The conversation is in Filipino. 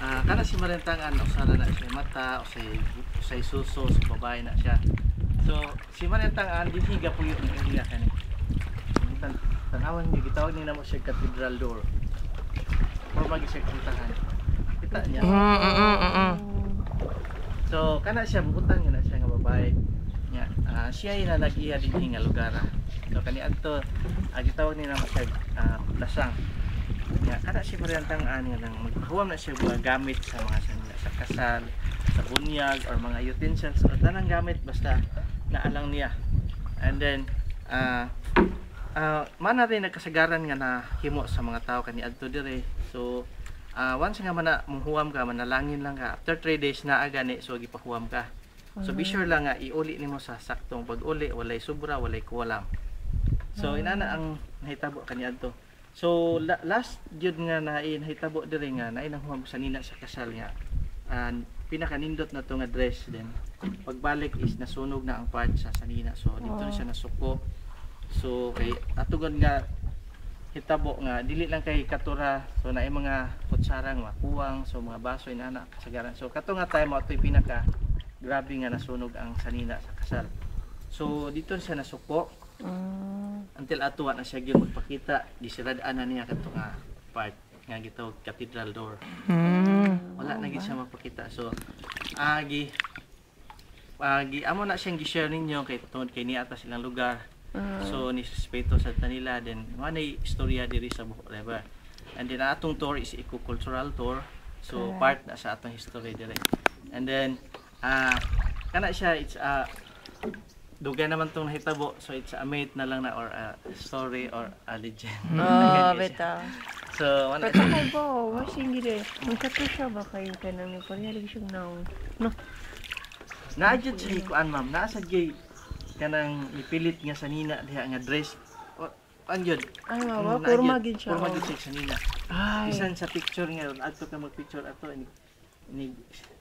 Kana si Marentangan usara na siya mata o say suso sa babae na siya. So si Marentangan dihiga po yung area kani. Tanawan niyo gitawag ni namo siya cathedral door. Or magi-check puntahan. Kita niya. So kana siya butang na siya nga babae. Nya siya ina nag-iya dinhi nga lugar. So kani adto gitawag ni namo siya lasang. Nya kana si Mariantang ani nga nang maghuwam na siya mga gamit sa mga sa kasal, sa bunyag or mga utensils o tanang gamit basta naalang niya. And then mana rin nagkasagaran nga na himo sa mga tao kani adto dire. So once nga manghuwam ka, manalangin lang ka, after 3 days na gani so gipahuwam ka. So be sure lang nga iuli nimo sa saktong pag-uli, walay sobra, walay kuwalam. So inana ang nahitabo kani adto. So last jud nga nahitabo dire nga naay nang huwam sa nina sa kasal nga. Pinakanindot na to nga dress din. Pagbalik is nasunog na ang part sa sanina. So dito na siya nasuko. So kay atugon nga hitabo nga dili lang kay katura, so naay mga kutsarang makuwang, so mga baso inana kasagaran. So kato nga time mo atoy pinaka grabe nga nasunog ang sanina sa kasal. So dito siya nasuko. Until atuwa na siya gyud magpakita, gisirad-an na niya kato nga part nga gitawag cathedral door. Wala na gid siya mapakita. So amo na siyang gi-share ninyo kay tungod kay niya ata silang lugar. So ni respeto sa kanila, then manay istorya diri sa Bohol River. And then atong tour is eco-cultural tour. So part na sa atong history dire. And then kana siya it's dugay naman tong nahitabo, so it's a myth na lang na or a story or a legend. Beta. So wala Pero kay bo, wasing gide. Magkato siya ba kayo kanang parehas siyang naong. No. naadjud sa ikuan ma'am, nasa gyud kanang ipilit nga sanina diha nga dress. Anjud. Ay, mama, porma gid siya. Porma gid siya sanina. Ay. Bisan sa picture nga adto ka mag-picture ato ini